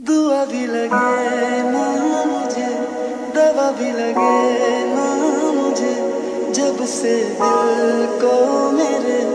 दुआ भी लगे ना मुझे, दवा भी लगे ना मुझे, जब से दिल को मेरे